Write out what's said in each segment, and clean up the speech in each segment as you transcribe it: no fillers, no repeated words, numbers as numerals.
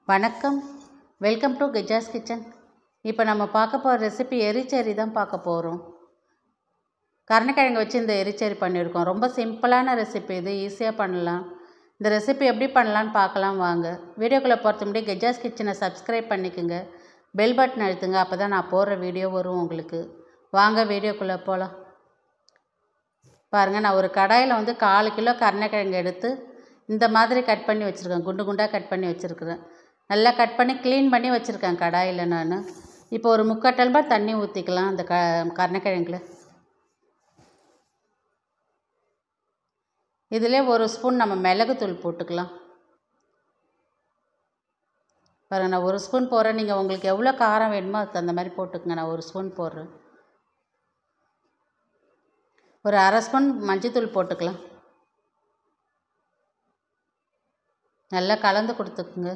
வணக்கம், welcome to கெஜாஸ் kitchen. இப்போ நம்ம பார்க்க போகிற ரெசிபி எரிச்சேரி தான் பார்க்க போகிறோம். கருணைக்கிழங்கு வச்சு இந்த எரிச்சேரி பண்ணியிருக்கோம். ரொம்ப சிம்பிளான ரெசிபி, இது ஈஸியாக பண்ணலாம். இந்த ரெசிபி எப்படி பண்ணலான்னு பார்க்கலாம் வாங்க. வீடியோக்குள்ளே போகிறதுக்கு முன்னாடி கெஜாஸ் கிச்சனை சப்ஸ்கிரைப் பண்ணிக்கோங்க, பெல் பட்டன் அழுத்துங்க, அப்போ தான் நான் போடுற வீடியோ வரும் உங்களுக்கு. வாங்க வீடியோக்குள்ளே போகலாம். பாருங்கள், நான் ஒரு கடாயில் 4 கிலோ கருணைக்கிழங்கு எடுத்து இந்த மாதிரி கட் பண்ணி வச்சுருக்கேன். குண்டு குண்டாக கட் பண்ணி வச்சுருக்கிறேன். நல்லா கட் பண்ணி க்ளீன் பண்ணி வச்சுருக்கேன் கடாயில். நான் இப்போ ஒரு 3/4 டம்ளர் தண்ணி ஊற்றிக்கலாம். அந்த கருணைக்கிழங்குல இதிலே 1 ஸ்பூன் நம்ம மிளகுத்தூள் போட்டுக்கலாம். பாருங்கள், நான் 1 ஸ்பூன் போடுறேன். நீங்கள் உங்களுக்கு எவ்வளோ காரம் வேணுமோ அதுக்கு அந்த மாதிரி போட்டுக்கங்க. நான் 1 ஸ்பூன் போடுறேன். ஒரு 1/2 ஸ்பூன் மஞ்சத்தூள் போட்டுக்கலாம். நல்லா கலந்து கொடுத்துக்குங்க.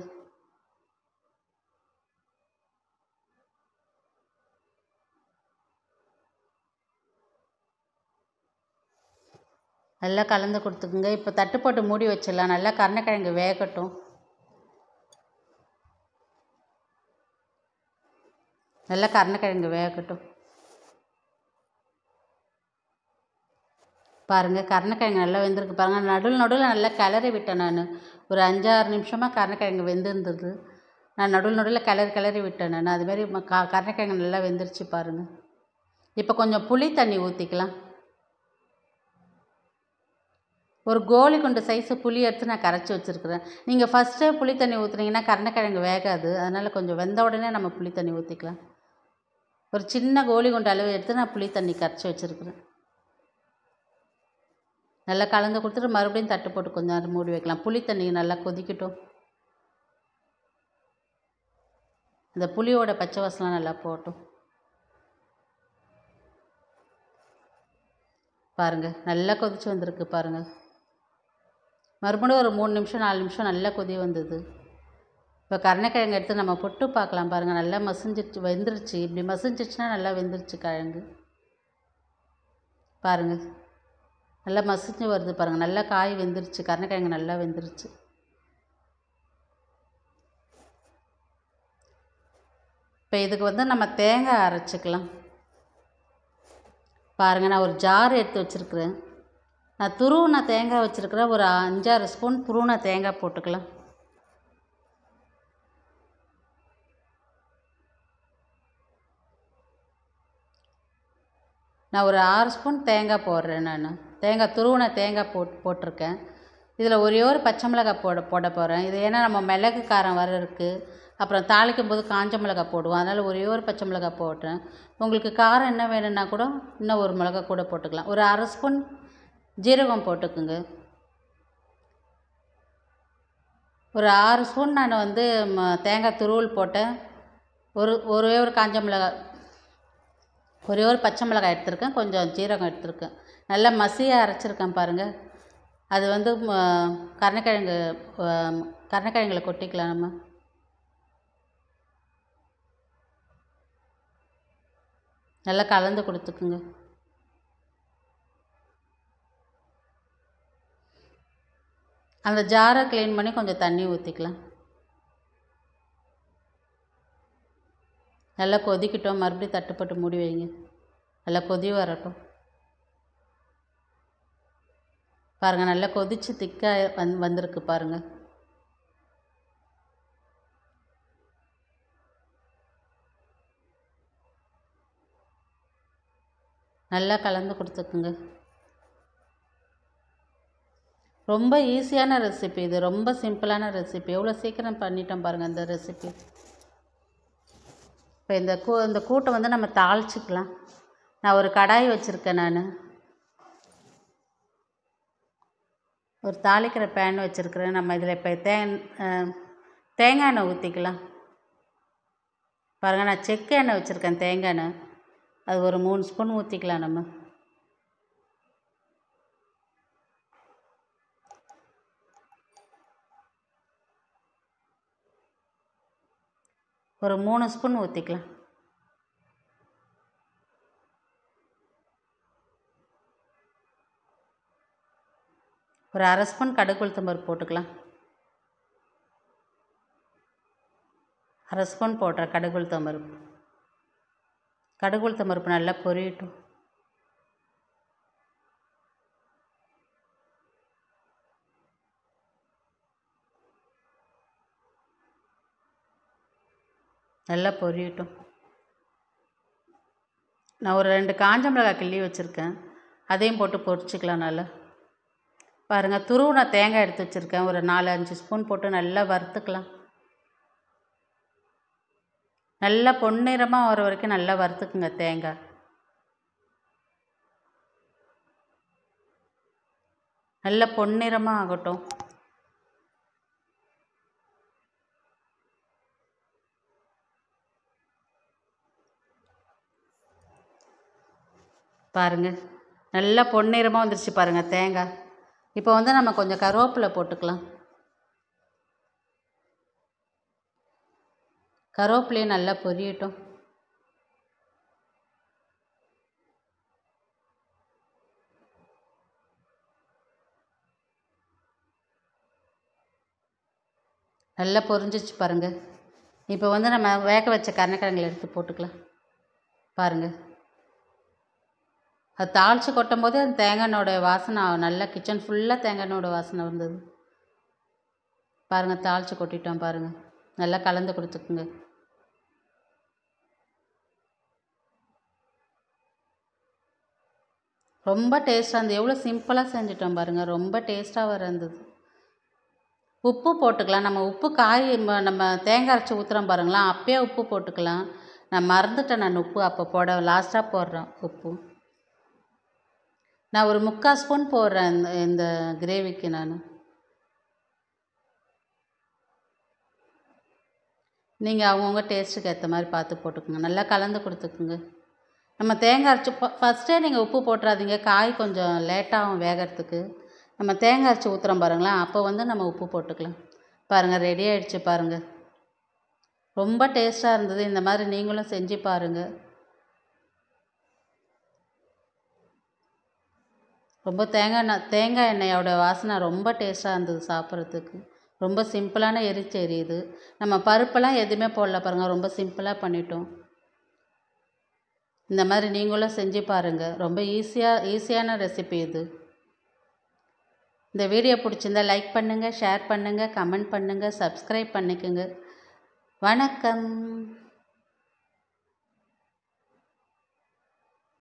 நல்லா கலந்து கொடுத்துக்குங்க. இப்போ தட்டு போட்டு மூடி வச்சிடலாம். நல்லா கருணைக்கிழங்கு வேகட்டும். நல்லா கருணைக்கிழங்கு வேகட்டும். பாருங்கள், கருணைக்கிழங்கு நல்லா வெந்திருக்கு பாருங்கள். நடுவில் நல்லா கிளறி விட்டேன். நான் ஒரு 5-6 நிமிஷமாக கருணைக்கிழங்கு வெந்திருந்தது. நான் நடுவில் கிளறி விட்டேன். நான் அதுமாரி கருணைக்கிழங்கு நல்லா வெந்துருச்சு பாருங்கள். இப்போ கொஞ்சம் புளி தண்ணி ஊற்றிக்கலாம். ஒரு கோலி குண்டு சைஸு புளி எடுத்து நான் கரைச்சி வச்சுருக்கிறேன். நீங்கள் ஃபஸ்ட்டே புளி தண்ணி ஊற்றுனீங்கன்னா கருணைக்கிழங்கு வேகாது. அதனால் கொஞ்சம் வெந்த உடனே நம்ம புளி தண்ணி ஊற்றிக்கலாம். ஒரு சின்ன கோலி குண்டு அளவு எடுத்து நான் புளி தண்ணி கரைச்சி வச்சுருக்கிறேன். நல்லா கலந்து கொடுத்துட்டு மறுபடியும் தட்டு போட்டு கொஞ்சம் நேரம் மூடி வைக்கலாம். புளி தண்ணி நல்லா கொதிக்கட்டும். இந்த புளியோட பச்சை வாசனை நல்லா போகட்டும். பாருங்கள், நல்லா கொதிச்சு வந்திருக்கு பாருங்கள். மறுபடியும் ஒரு 3 நிமிஷம் 4 நிமிஷம் நல்லா கொதி வந்தது. இப்போ கருணைக்கிழங்கு எடுத்து நம்ம பொட்டு பார்க்கலாம். பாருங்கள், நல்லா மசிஞ்சிருச்சு, வெந்துருச்சு. இப்படி மசிஞ்சிருச்சுன்னா நல்லா வெந்துருச்சு கிழங்கு. பாருங்கள், நல்லா மசிஞ்சு வருது பாருங்கள். நல்லா காய் வெந்துருச்சு, கருணைக்கிழங்கு நல்லா வெந்துருச்சு. இப்போ இதுக்கு நம்ம தேங்காய் அரைச்சிக்கலாம். பாருங்கள், நான் ஒரு ஜார் எடுத்து வச்சுருக்கிறேன். நான் துருவின தேங்காய் வச்சுருக்கிறேன். ஒரு 5-6 ஸ்பூன் துருவின தேங்காய் போட்டுக்கலாம். நான் ஒரு 6 ஸ்பூன் தேங்காய் போடுறேன். நான் துருவின தேங்காய் போட்டிருக்கேன். இதில் ஒரே ஒரு பச்சை மிளகாய் போட போகிறேன். இது ஏன்னா நம்ம மிளகு காரம் வர இருக்குது. அப்புறம் தாளிக்கும் போது காஞ்ச மிளகாய் போடுவோம். அதனால் ஒரே ஒரு பச்சை மிளகாய் போடுறேன். உங்களுக்கு காரம் என்ன வேணும்னா கூட இன்னும் ஒரு மிளகாய் கூட போட்டுக்கலாம். ஒரு 1/2 ஸ்பூன் ஜீரகம் போட்டுக்குங்க. ஒரு 6 ஸ்பூன் நான் தேங்காய் துருவல் போட்டேன். ஒரே ஒரு காஞ்ச மிளகாய், ஒரே ஒரு பச்சை மிளகாய் எடுத்திருக்கேன். கொஞ்சம் ஜீரகம் எடுத்திருக்கேன். நல்லா மசியாக அரைச்சிருக்கேன் பாருங்கள். அது கருணைக்கிழங்குல கொட்டிக்கலாம். நம்ம நல்லா கலந்து கொடுத்துக்குங்க. அந்த ஜாரை க்ளீன் பண்ணி கொஞ்சம் தண்ணி ஊற்றிக்கலாம். நல்லா கொதிக்கட்டும். மறுபடியும் தட்டு போட்டு மூடி வைங்க. நல்லா கொதி வரட்டும். பாருங்கள், நல்லா கொதித்து திக்காக வந்திருக்கு பாருங்கள். நல்லா கலந்து கொடுத்துக்குங்க. ரொம்ப ஈஸியான ரெசிபி இது, ரொம்ப சிம்பிளான ரெசிபி. எவ்வளோ சீக்கிரம் பண்ணிட்டோம் பாருங்கள் இந்த ரெசிபி. இப்போ இந்த கூட்டை நம்ம தாளிச்சிக்கலாம். நான் ஒரு கடாய் வச்சுருக்கேன். நான் ஒரு தாளிக்கிற பேன் வச்சுருக்கிறேன். நம்ம இதில் இப்போ தேங்காய் எண்ணெய் ஊற்றிக்கலாம். பாருங்கள், நான் செக்கு எண்ணெய் வச்சுருக்கேன். தேங்காய் எண்ணெய் அது ஒரு 3 ஸ்பூன் ஊற்றிக்கலாம். நம்ம ஒரு 3 ஸ்பூன் ஊற்றிக்கலாம். ஒரு 1/2 ஸ்பூன் கடுகு உளுத்தம் பருப்பு போட்டுக்கலாம். 1/2 ஸ்பூன் போடுறேன் கடுகு உளுத்தம் பருப்பு. கடுகு உளுத்தம் பருப்பு நல்லா பொரியட்டும். நல்லா பொரியட்டும். நான் ஒரு 2 காஞ்ச மிளகாய் கிள்ளி வச்சுருக்கேன், அதையும் போட்டு பொரிச்சிக்கலாம். நல்லா பாருங்கள், துருவின தேங்காய் எடுத்து வச்சுருக்கேன், ஒரு 4-5 ஸ்பூன் போட்டு நல்லா வறுத்துக்கலாம். நல்லா பொன்னிறமாக வர வரைக்கும் நல்லா வறுத்துக்குங்க தேங்காய். நல்லா பொன்னிறமாக ஆகட்டும். பாருங்கள், நல்லா பொன்னிறமாக வந்துருச்சு பாருங்கள் தேங்காய். இப்போ வந்து நம்ம கொஞ்சம் கருவேப்பிலை போட்டுக்கலாம். கருவேப்பிலையும் நல்லா பொரியட்டும். நல்லா பொரிஞ்சிச்சு பாருங்கள். இப்போ வந்து நம்ம வேக வச்ச கருணக்கிழங்குல எடுத்து போட்டுக்கலாம். பாருங்கள், அது தாளித்து கொட்டும் போது அந்த தேங்காயோட வாசனை நல்லா கிச்சன் ஃபுல்லாக தேங்காயோட வாசனை வந்தது. பாருங்கள், தாளித்து கொட்டிட்டோம் பாருங்கள். நல்லா கலந்து கொடுத்துக்குங்க. ரொம்ப டேஸ்ட்டாக இருந்தது. எவ்வளோ சிம்பிளாக செஞ்சுட்டோம் பாருங்கள், ரொம்ப டேஸ்ட்டாக இருந்தது. உப்பு போட்டுக்கலாம். நம்ம உப்பு நம்ம தேங்காய் அரைச்சி ஊற்றுறோம் பாருங்களா, அப்பயே உப்பு போட்டுக்கலாம். நான் மறந்துட்டேன், நான் உப்பு அப்போ போட லாஸ்ட்டாக போடுறேன் உப்பு. நான் ஒரு 3/4 ஸ்பூன் போடுறேன் இந்த கிரேவிக்கு. நீங்கள் அவங்கவுங்க டேஸ்ட்டுக்கு ஏற்ற மாதிரி பார்த்து போட்டுக்கோங்க. நல்லா கலந்து கொடுத்துக்குங்க. நம்ம தேங்காய் அரைச்சி ஃபஸ்ட்டே நீங்கள் உப்பு போட்டுறாதீங்க, காய் கொஞ்சம் லேட்டாகும் வேகிறதுக்கு. நம்ம தேங்காய் அரைச்சி ஊற்றுறோம் பாருங்களேன், அப்போ வந்து நம்ம உப்பு போட்டுக்கலாம். பாருங்கள், ரெடி ஆகிடுச்சு பாருங்கள். ரொம்ப டேஸ்ட்டாக இருந்தது. இந்த மாதிரி நீங்களும் செஞ்சு பாருங்கள். ரொம்ப தேங்காய் எண்ணெயோட வாசனை ரொம்ப டேஸ்ட்டாக இருந்தது சாப்பிட்றதுக்கு. ரொம்ப சிம்பிளான எரிச்சேரி இது. நம்ம பருப்பெல்லாம் எதுவுமே போடல பாருங்கள், ரொம்ப சிம்பிளாக பண்ணிட்டோம். இந்த மாதிரி நீங்களும் செஞ்சு பாருங்கள். ரொம்ப ஈஸியான ரெசிபி இது. இந்த வீடியோ பிடிச்சிருந்தா லைக் பண்ணுங்கள், ஷேர் பண்ணுங்கள், கமெண்ட் பண்ணுங்கள், சப்ஸ்கிரைப் பண்ணிக்கோங்க. வணக்கம்.